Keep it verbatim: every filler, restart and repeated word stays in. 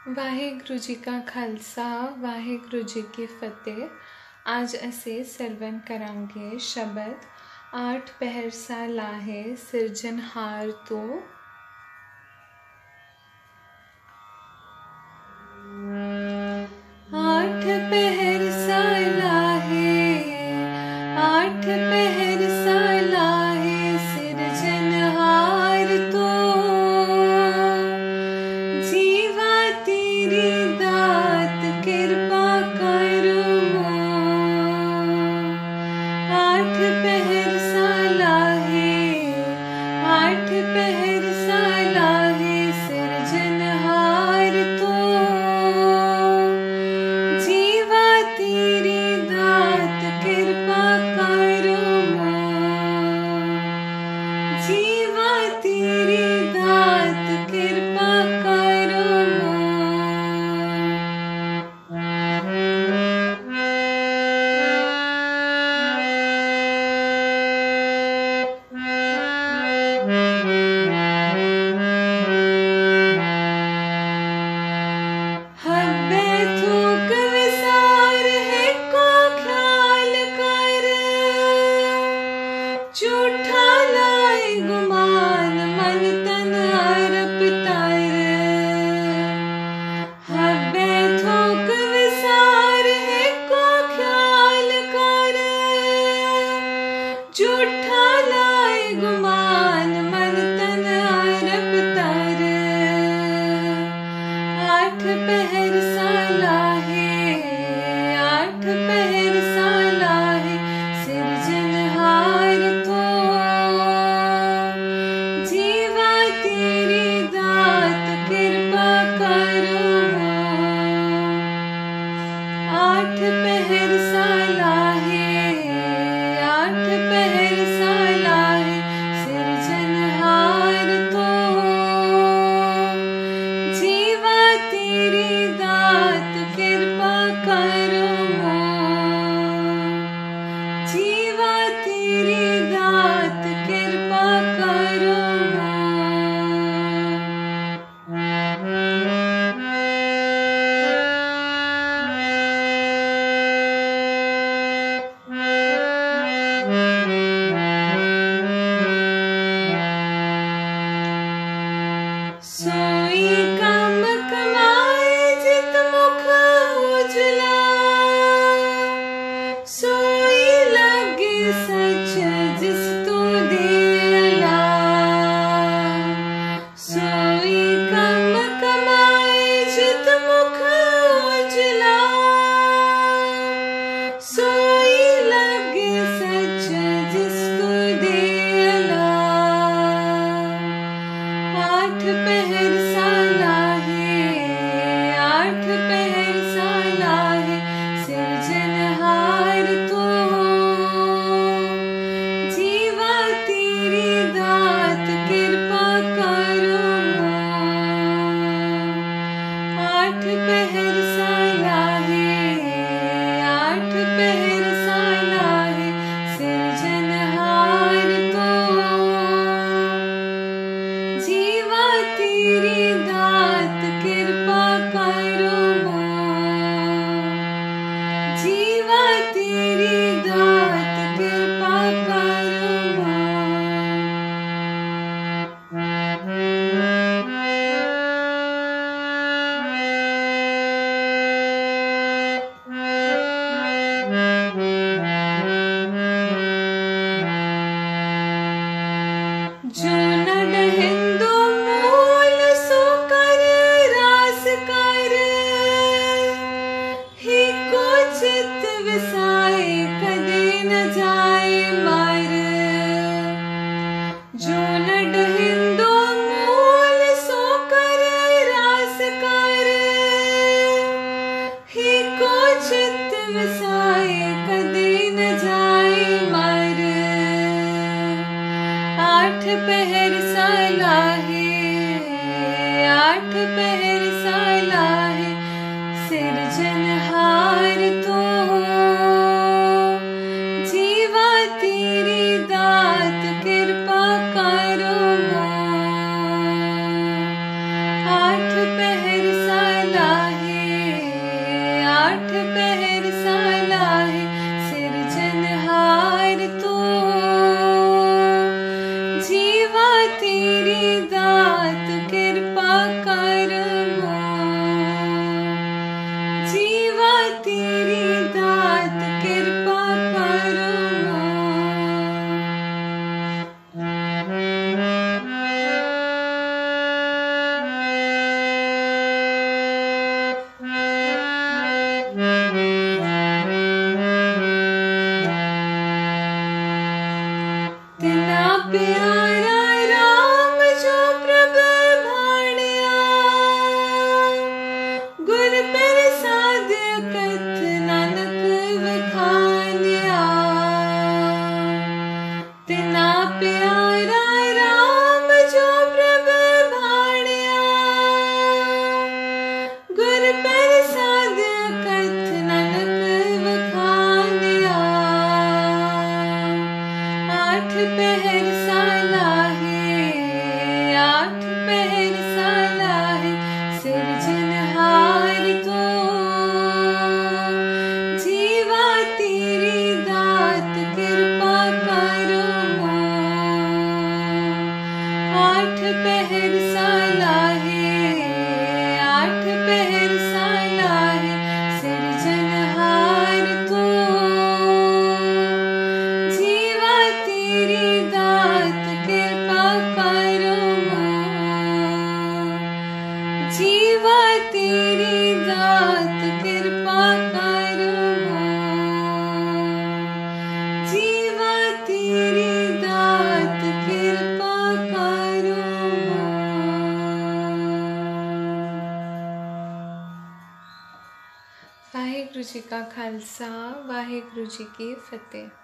वाहेगुरु जी का खालसा वाहेगुरु जी की फतेह। आज असी सरवन करांगे शबद आठ पहर सालाहे सिरजनहार तो। आठ पहर सालाहे आठ पहर सालाहे सिरजनहार तो। जीवा तेरी दात कृपा करो। आठ पहर सालाहे आठ पहर सालाहे सिरजनहार तो। जीवा तेरी दात कृपा करो। जीवा तेरी दात कृपा करो। हब्बे थूक विसार है को ख्याल कर। झूठा लाए गुमान मन तन अरप तर। हब्बे थूक विसार है को ख्याल कर। झूठा लाए गुमान मन तन अरप तर। आठ पहर सालाहे आठ पहर सालाहे सिरजनहार तो। जीवा तेरी दात कृपा करो। आठ पहर सालाहे आठ पहर सालाहे सिरजनहार तो। जीवा तेरी दात कृपा करो। जीवा तेरी दात कृपा करो। सोई कम कमाए जित मुख उजला। सोई लगे सच जिस तू दिला। सोई कम कमाए जित मुख उजला। सोई लगे सच जिस तू दिला। आठ पहर सालाहे आठ पहर सालाहे सिरजनहार तो। जीवा तेरी दात कृपा करो। आठ पहर सालाहे आठ पहर सालाहे सिरजनहार तो। जीवा तेरी दात कृपा करो। जीवा तेरी दात कृपा करो। जो नड हिंदू मूल सो कर रास कर। ही को चित विसाए कदे न जाए मर। जो नड हिंदू मूल सो कर रास कर। ही को चित विसाए कदे न जाए मर। आठ पहर सालाहे आठ पहर सालाहे सिरजनहार तो। जीवा तेरी दात कृपा करो। आठ पहर सालाहे जीवा तेरी दात कृपा करो, जीवा तेरी दात कृपा करो। वाहेगुरु जी का खालसा, वाहेगुरु जी की फतेह।